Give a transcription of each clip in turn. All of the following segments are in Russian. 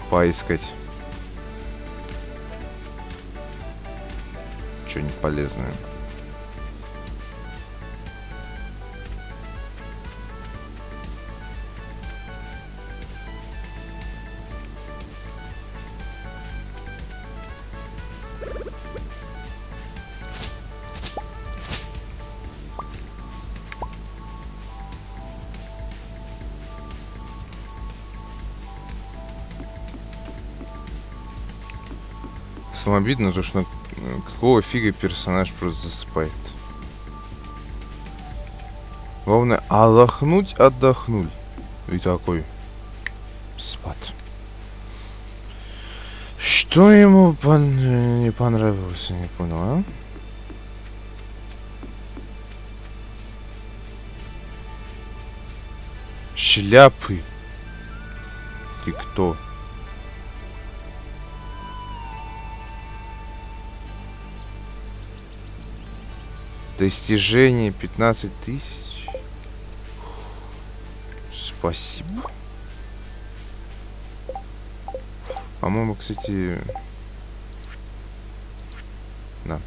поискать что-нибудь полезное. Обидно, то что какого фига персонаж просто засыпает. Главное отдохнуть. И такой спад. Что ему не понравилось, я не понял, а? Шляпы. Ты кто? Достижение 15 000. Спасибо. По-моему, кстати... Да.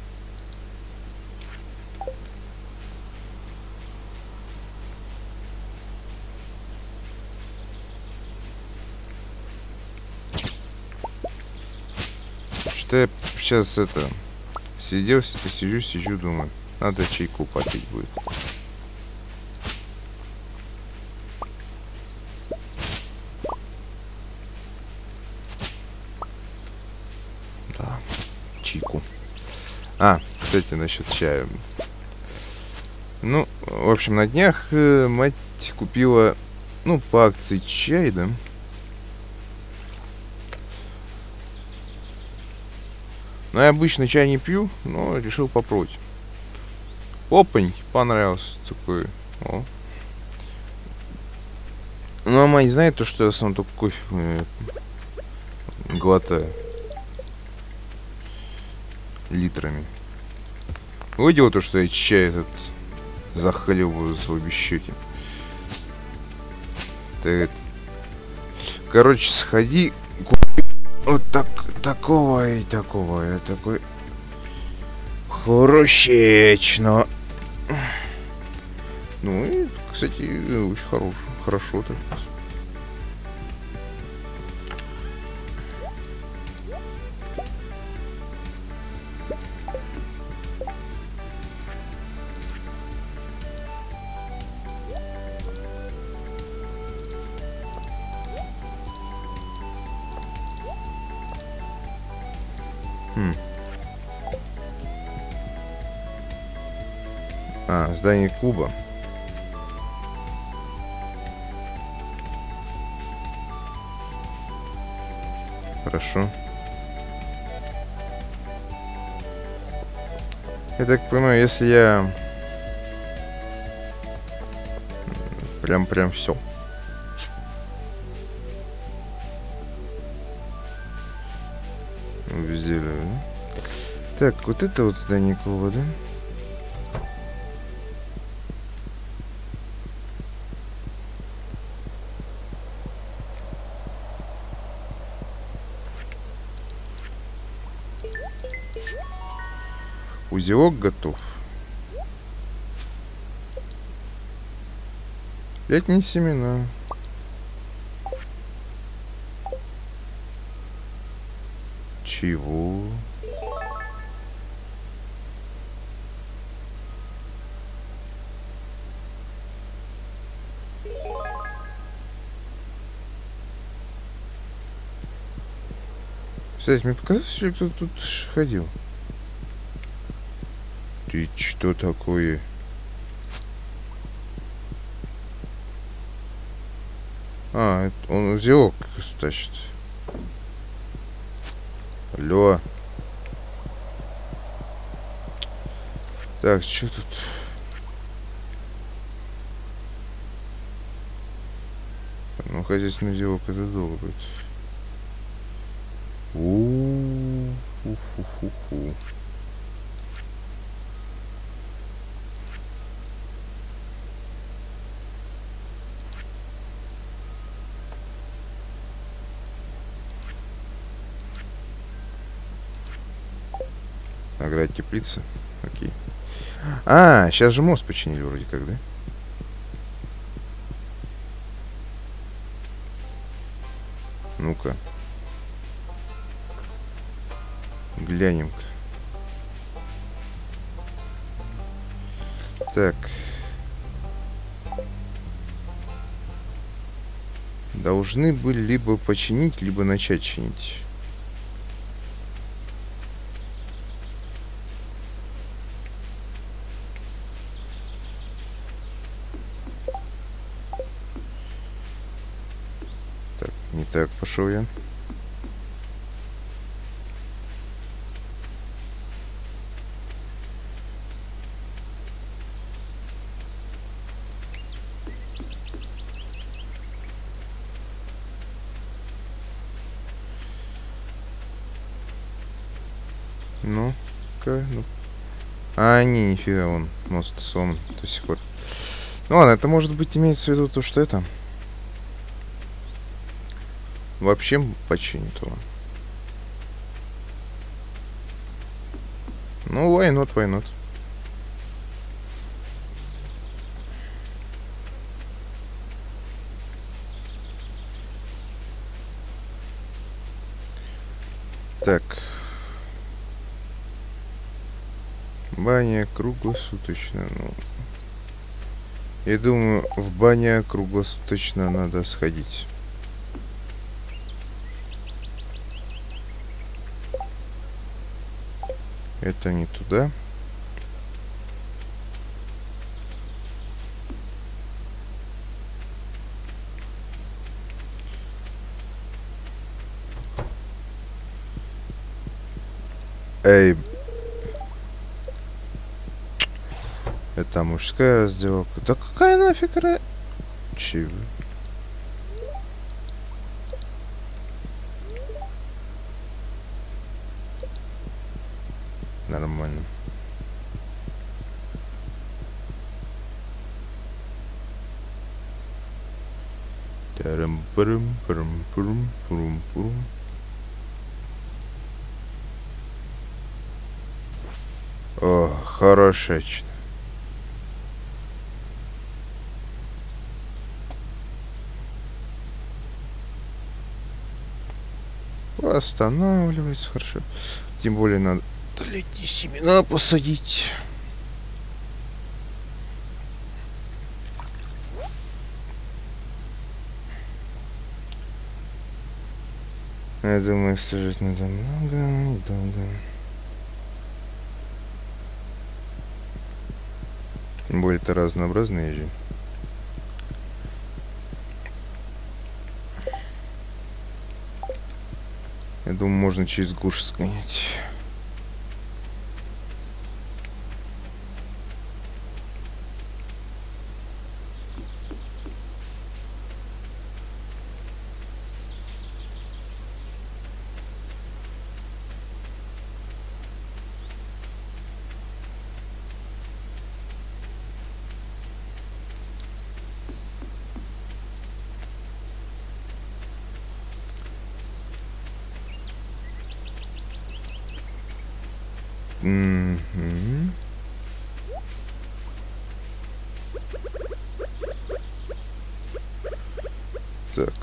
Что я сейчас это... Сижу, думаю. Надо чайку попить будет. Да, чайку. Кстати, насчет чая. Ну, в общем, на днях мать купила, по акции чай, да? Но я обычно чай не пью, но решил попробовать. Опаньки, понравился такой. О. Ну, а мать знает то, что я сам только кофе глотаю. Литрами. Увидела то, что я чай этот захлебываю за обе щеки. Короче, сходи, купи вот такого и такого. Я такой... Хрущечно. Ну и, кстати, очень хорошо так. Здание клуба. Хорошо. Я так понимаю, если я прям все. Везде, да? Так, вот это вот здание клуба, да? Узелок готов. Летние семена. Чего? Кстати, мне показалось, что кто-то тут ходил. Ты что такое? Это он узелок тащит. Алло. Так, что тут? Ну, хозяйственный узелок это долго будет. Ху-ху-ху-ху. Агротеплица. Окей. А, сейчас же мост починили вроде как, да? Ну-ка. Глянем-ка. Так. Должны были либо починить, либо начать чинить. Так, не так пошел я. Ну-ка, ну. А, не, нифига, он мост сломан до сих пор. Ну ладно, это может быть имеется в виду то, что это вообще починит его. Ну, why not? Так. Баня круглосуточно. Ну, я думаю, в баню круглосуточно надо сходить. Это не туда. Эй. Это мужская раздевалка. Да какая нафиг чего? Нормально. Тарам-парам-парам-парам-парам-парам. О, хорошечно. Останавливается хорошо. Тем более надо летние семена посадить. Я думаю, сажать надо много и долго. Тем более это разнообразные же. Я думаю, можно через Гуш сгонять. Так.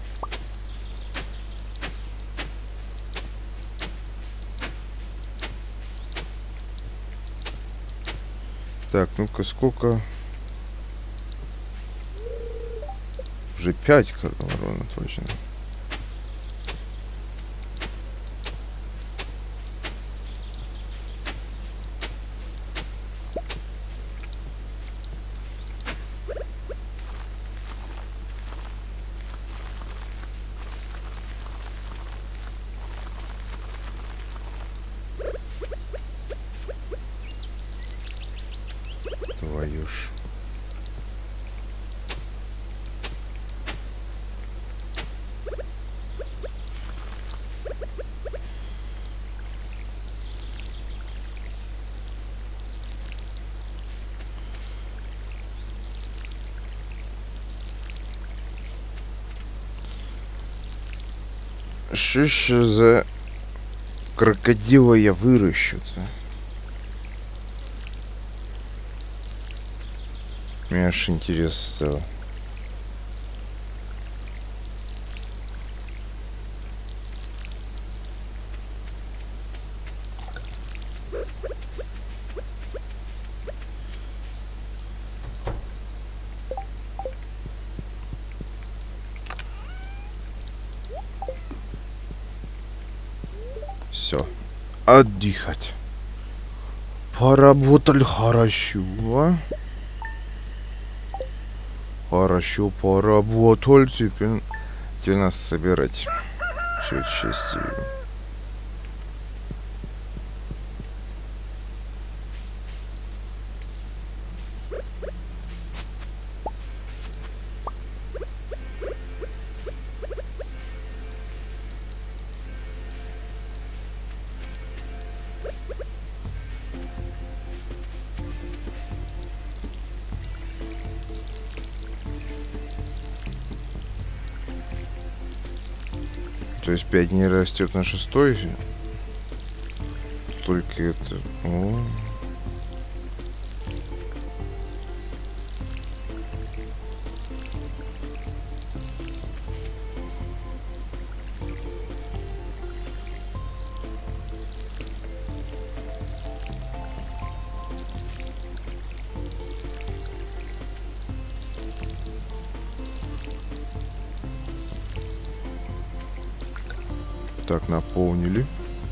Так, ну-ка, сколько? Уже 5 ровно точно. Твою ж. Что еще за крокодила я выращу-то? Мне аж интересно стало. Все. Отдыхать. Поработали хорошо. Хорошо поработали. Теперь нас собирать. Все счастье. То есть 5 не растет на 6. Только это. О. Так, наполнили.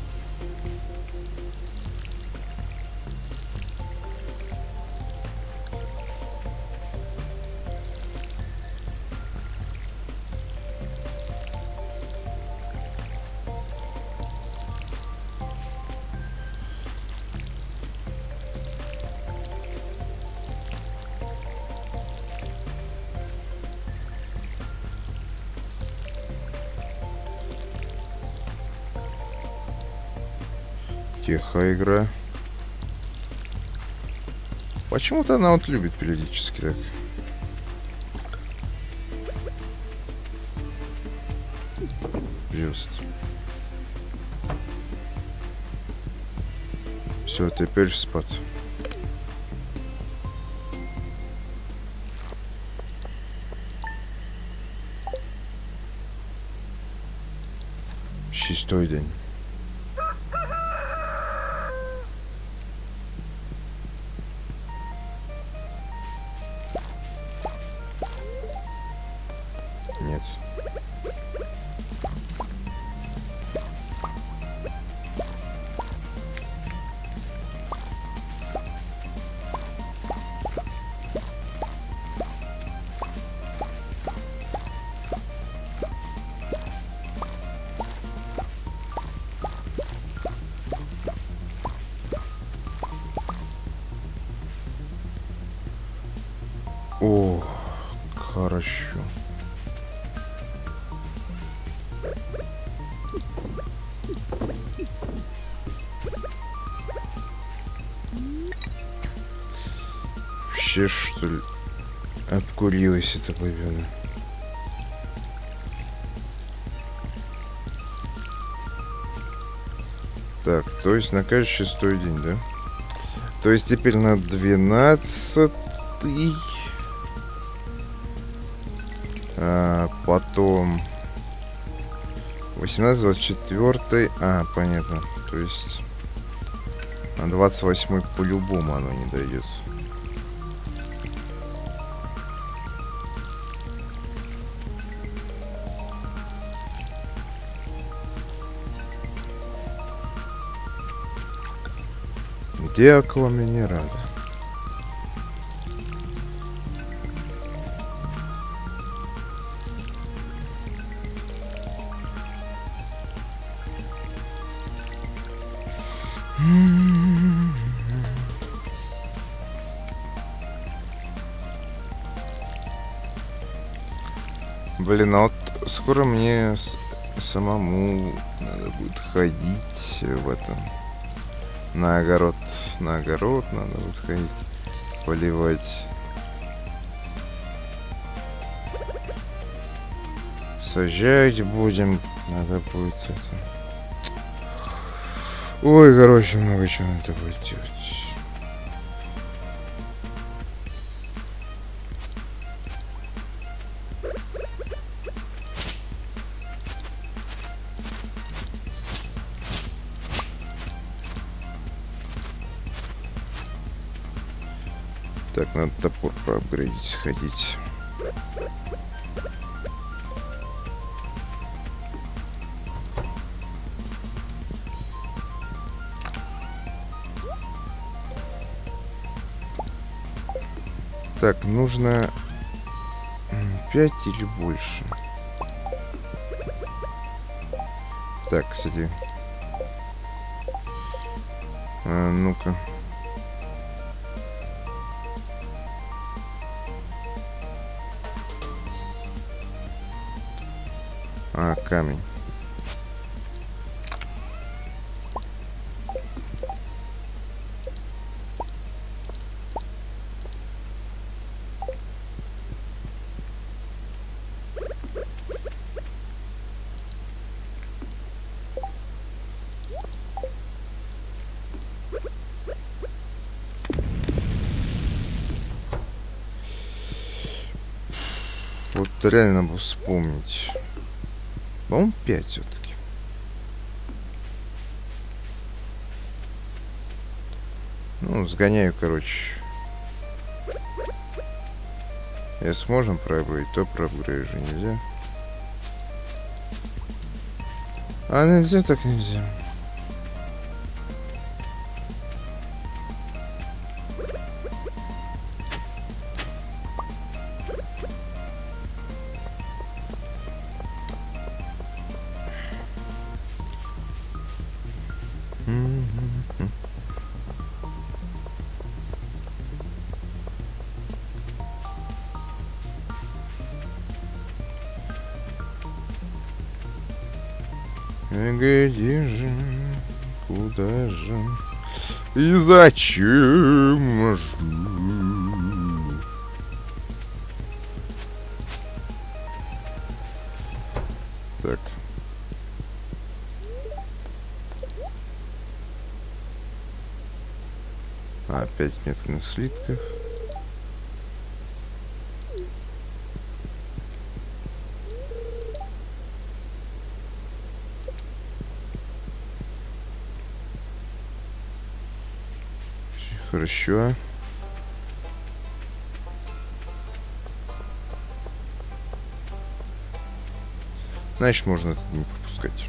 Тихая игра. Почему-то она вот любит периодически так. Just. Все, теперь спать. Шестой день. Нет. О, хорошо. Вообще, что ли, обкурилась эта бабёна? Так, то есть на каждый 6-й день, да? То есть теперь на 12-й. Потом 18, 24. Понятно. То есть на 28 по-любому оно не дойдет. Где аква мне рада? Блин, а вот скоро мне самому надо будет ходить в этом на огород. На огород надо будет ходить, поливать. Сажать будем. Надо будет это. Ой, короче, много чего надо будет делать. Так, надо топор проапгрейдить, сходить. Так, нужно 5 или больше. Так, кстати. Ну-ка. Камень. Вот реально бы вспомнить. По-моему, 5 все-таки. Ну, сгоняю, короче. Если сможем проапгрейдить, то проапгрейдить же нельзя. А нельзя, так нельзя. Где же, куда же и зачем же? Так. Опять метод на слитках. Хорошо. Значит, можно это не пропускать.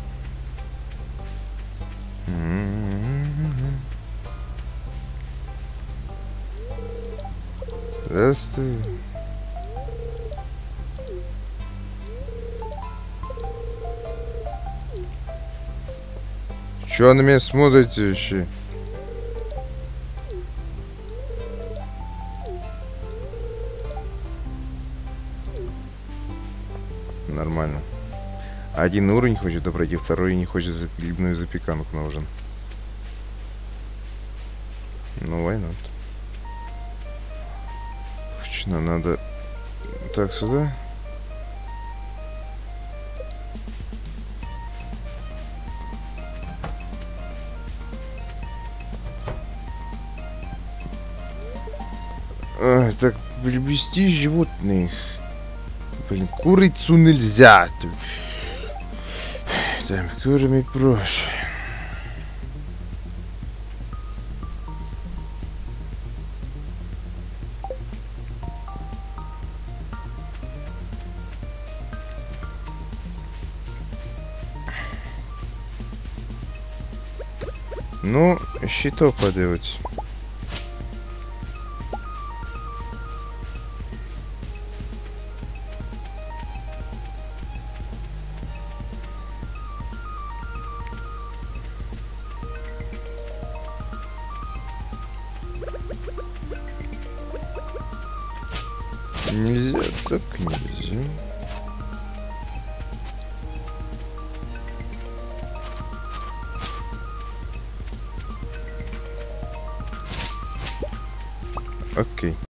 Здравствуй. Чё на меня смотрите вообще? Нормально. Один уровень хочет пройти, второй не хочет грибную запеканку на ужин. Ну, why not? Нам надо... Так, сюда. Так, приобрести животных. Блин, курицу нельзя. Там курами проще. Ну, щиток поделать. Нельзя, так нельзя. Окей.